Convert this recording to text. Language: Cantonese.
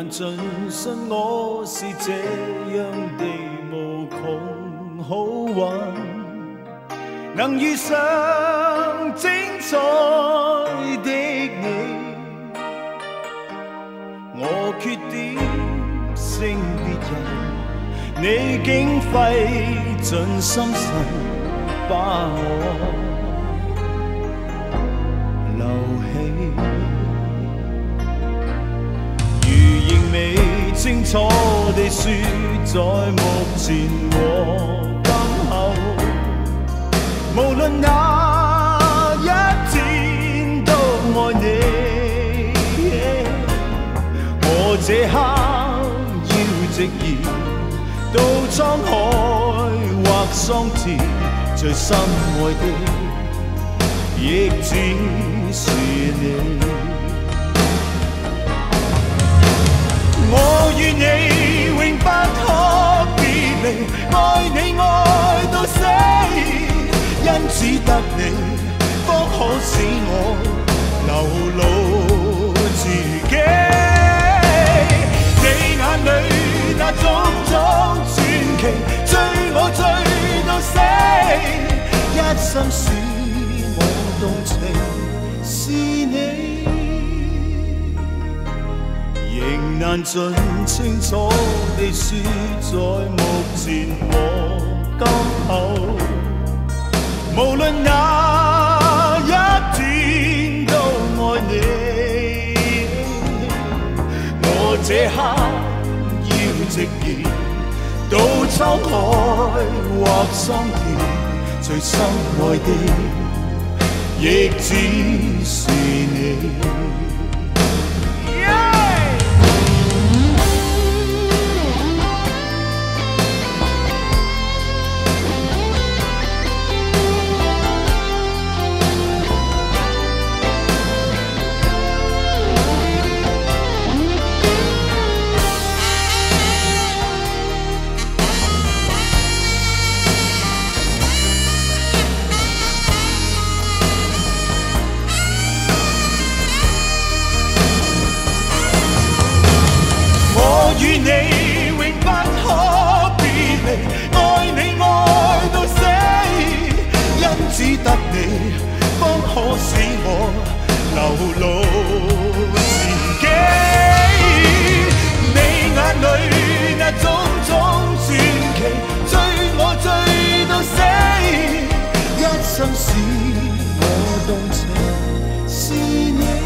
尽信我是这样地无穷好运，能遇上精彩的你，我缺點勝別人，你竟費盡心神把我留起。如仍未清楚地說，在目前和今後，無論哪一天都愛你。我這刻要直言，到滄海或桑田，最深愛的亦只是你。我與你永不可別離，愛你愛到死，因只得你方可使我流露自己。你眼裏那種種傳奇，追我追到死，一生使我動情是你。仍難盡清楚地說，在目前和今後，無論哪一天都愛你。我這刻要直言，到滄海或桑田，最深愛的亦只是你。與你永不可別離，愛你愛到死，因只得你方可使我流露自己。你眼裏那種種傳奇，追我追到死，一生使我動情是你。